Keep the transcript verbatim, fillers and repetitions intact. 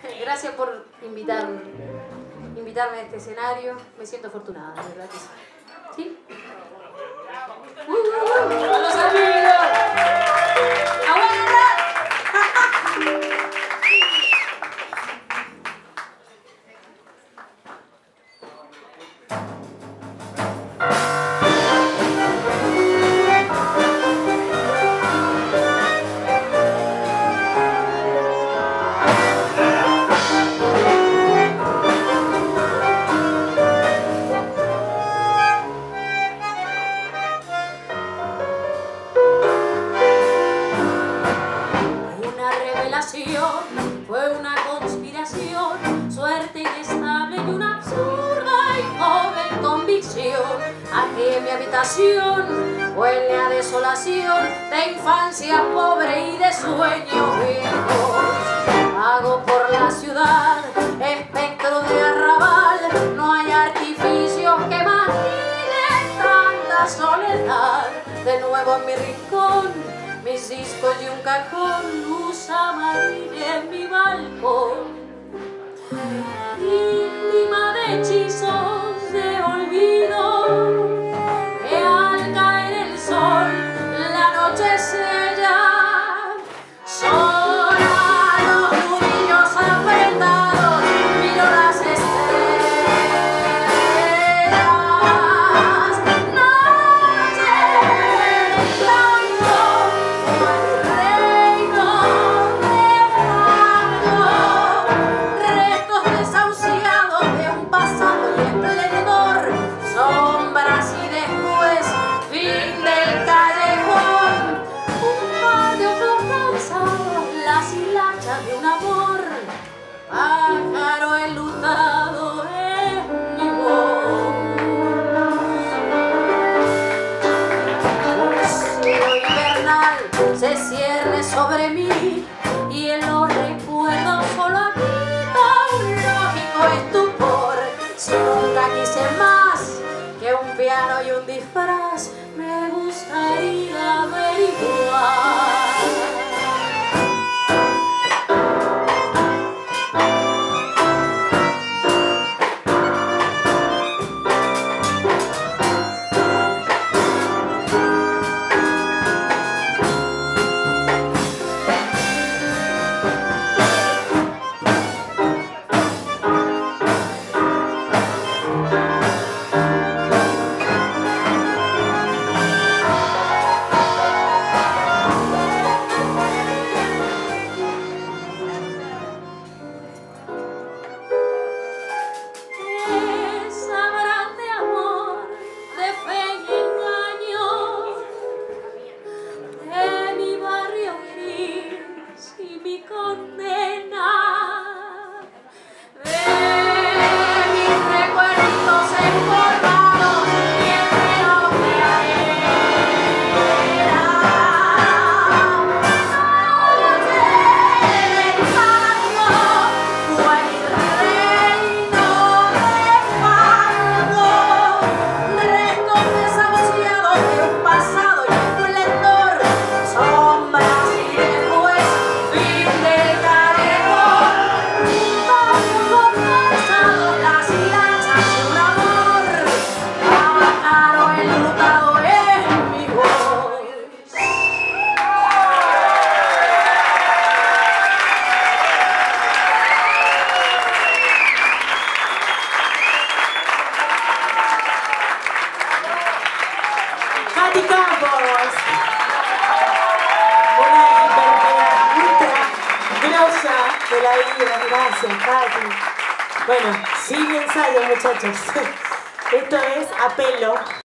Gracias por invitarme, invitarme a este escenario. Me siento afortunada, de verdad que sí. ¿Sí? ¡Uh, uh, uh! ¡A los amigos! ¡Aguanta! Fue una conspiración, suerte inestable y una absurda y joven convicción. A que mi habitación huele a desolación de infancia pobre y de sueños viejos. Vago por la ciudad, espectro de arrabal, no hay artificios que maquillen tanta soledad. De nuevo en mi rincón, mis discos y un cajón, luz amarilla en mi balcón. Íntima de hechizos de olvido, que al caer el sol la noche sella. Sola los nudillos apretados, miro las estrellas. De un amor, pájaro enlutado en mi voz. Un cielo invernal se cierne sobre mí y en los recuerdos solo habita un lógico estupor. Si nunca quise más que un piano y un disfraz, me gustaría averiguar. Katy Campos, una enfermera ultra grosa de la vida. Gracias, Katy. Bueno, sigue ensayo, muchachos. Esto es a pelo.